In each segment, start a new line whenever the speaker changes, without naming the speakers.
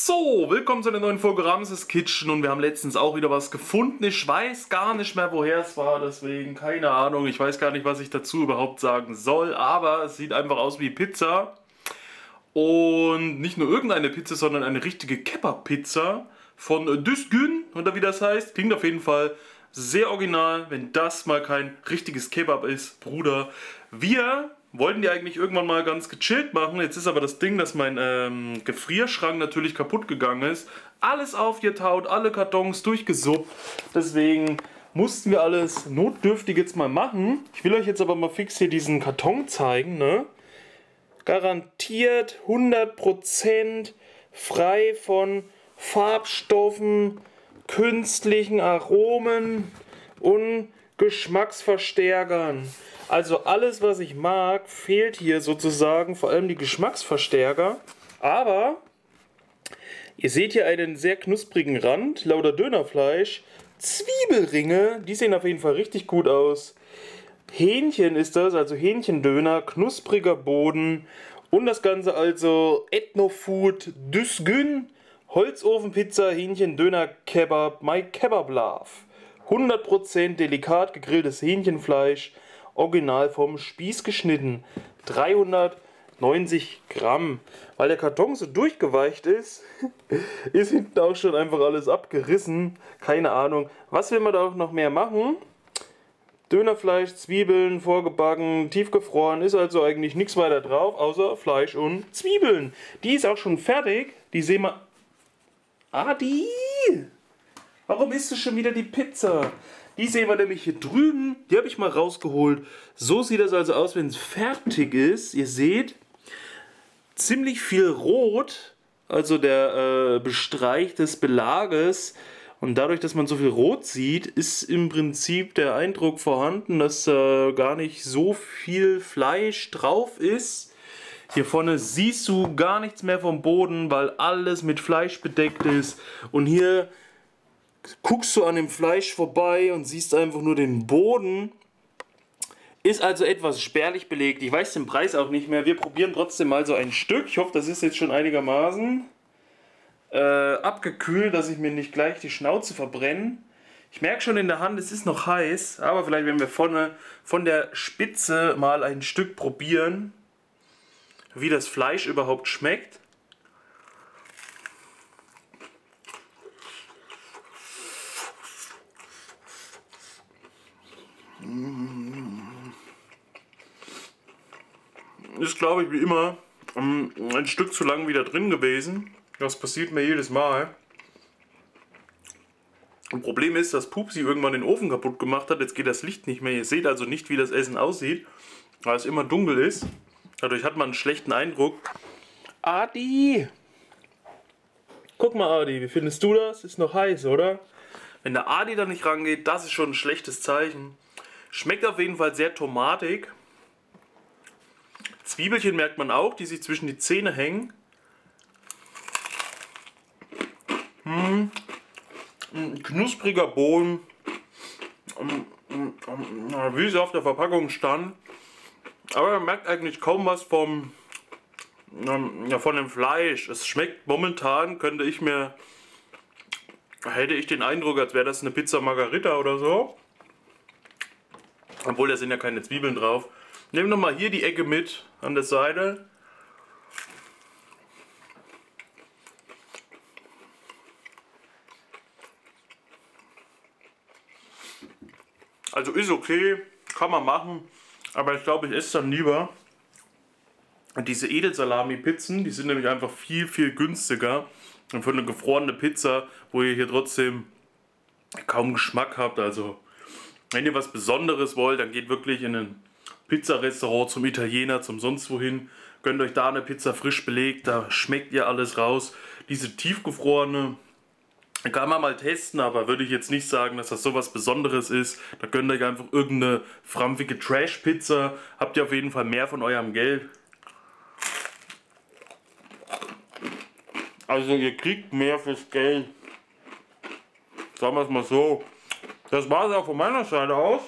So, willkommen zu einer neuen Folge Ramses Kitchen und wir haben letztens auch wieder was gefunden. Ich weiß gar nicht mehr, woher es war, deswegen keine Ahnung. Ich weiß gar nicht, was ich dazu überhaupt sagen soll, aber es sieht einfach aus wie Pizza. Und nicht nur irgendeine Pizza, sondern eine richtige Kebab-Pizza von Düzgün, oder wie das heißt. Klingt auf jeden Fall sehr original, wenn das mal kein richtiges Kebab ist, Bruder. Wir wollten die eigentlich irgendwann mal ganz gechillt machen. Jetzt ist aber das Ding, dass mein Gefrierschrank natürlich kaputt gegangen ist. Alles aufgetaut, alle Kartons durchgesuppt. Deswegen mussten wir alles notdürftig jetzt mal machen. Ich will euch jetzt aber mal fix hier diesen Karton zeigen, ne? Garantiert 100% frei von Farbstoffen, künstlichen Aromen und Geschmacksverstärkern. Also alles, was ich mag, fehlt hier sozusagen, vor allem die Geschmacksverstärker. Aber ihr seht hier einen sehr knusprigen Rand, lauter Dönerfleisch, Zwiebelringe, die sehen auf jeden Fall richtig gut aus. Hähnchen ist das, also Hähnchendöner, knuspriger Boden und das Ganze also Ethnofood Düzgün, Holzofenpizza, Hähnchendöner Kebab, My Kebab Love. 100% delikat gegrilltes Hähnchenfleisch, original vom Spieß geschnitten, 390 Gramm. Weil der Karton so durchgeweicht ist, ist hinten auch schon einfach alles abgerissen. Keine Ahnung. Was will man da auch noch mehr machen? Dönerfleisch, Zwiebeln, vorgebacken, tiefgefroren, ist also eigentlich nichts weiter drauf, außer Fleisch und Zwiebeln. Die ist auch schon fertig. Die sehen wir... Adi! Warum isst du schon wieder die Pizza? Die sehen wir nämlich hier drüben. Die habe ich mal rausgeholt. So sieht das also aus, wenn es fertig ist. Ihr seht, ziemlich viel Rot, also der Bestreich des Belages. Und dadurch, dass man so viel Rot sieht, ist im Prinzip der Eindruck vorhanden, dass gar nicht so viel Fleisch drauf ist. Hier vorne siehst du gar nichts mehr vom Boden, weil alles mit Fleisch bedeckt ist. Und hier guckst du an dem Fleisch vorbei und siehst einfach nur den Boden. Ist also etwas spärlich belegt. Ich weiß den Preis auch nicht mehr. Wir probieren trotzdem mal so ein Stück. Ich hoffe, das ist jetzt schon einigermaßen abgekühlt, dass ich mir nicht gleich die Schnauze verbrenne. Ich merke schon in der Hand, es ist noch heiß, aber vielleicht werden wir vorne von der Spitze mal ein Stück probieren, wie das Fleisch überhaupt schmeckt. Ist, glaube ich, wie immer ein Stück zu lang wieder drin gewesen. Das passiert mir jedes Mal. Ein Problem ist, dass Pupsi irgendwann den Ofen kaputt gemacht hat. Jetzt geht das Licht nicht mehr. Ihr seht also nicht, wie das Essen aussieht, weil es immer dunkel ist. Dadurch hat man einen schlechten Eindruck. Adi! Guck mal, Adi, wie findest du das? Ist noch heiß, oder? Wenn der Adi da nicht rangeht, das ist schon ein schlechtes Zeichen. Schmeckt auf jeden Fall sehr tomatig. Zwiebelchen merkt man auch, die sich zwischen die Zähne hängen. Ein knuspriger Boden, wie es auf der Verpackung stand. Aber man merkt eigentlich kaum was von dem Fleisch. Es schmeckt momentan, hätte ich den Eindruck, als wäre das eine Pizza Margherita oder so. Obwohl, da sind ja keine Zwiebeln drauf. Nehmen wir mal hier die Ecke mit an der Seite. Also ist okay, kann man machen, aber ich glaube, ich esse dann lieber diese Edelsalami-Pizzen. Die sind nämlich einfach viel, viel günstiger. Und für eine gefrorene Pizza, wo ihr hier trotzdem kaum Geschmack habt. Also wenn ihr was Besonderes wollt, dann geht wirklich in ein Pizzarestaurant zum Italiener, zum sonst wohin. Gönnt euch da eine Pizza frisch belegt, da schmeckt ihr alles raus. Diese tiefgefrorene kann man mal testen, aber würde ich jetzt nicht sagen, dass das sowas Besonderes ist. Da gönnt euch einfach irgendeine frampfige Trash-Pizza. Habt ihr auf jeden Fall mehr von eurem Geld. Also ihr kriegt mehr fürs Geld. Sagen wir es mal so. Das war es auch von meiner Seite aus.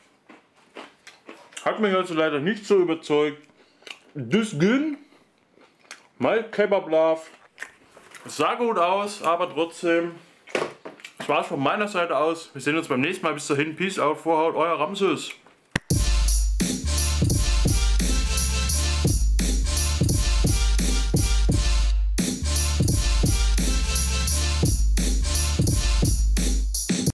Hat mich also leider nicht so überzeugt. Düzgün, My Kebab Love. Es sah gut aus, aber trotzdem. Das war's von meiner Seite aus. Wir sehen uns beim nächsten Mal. Bis dahin. Peace out, Vorhaut, euer Ramses.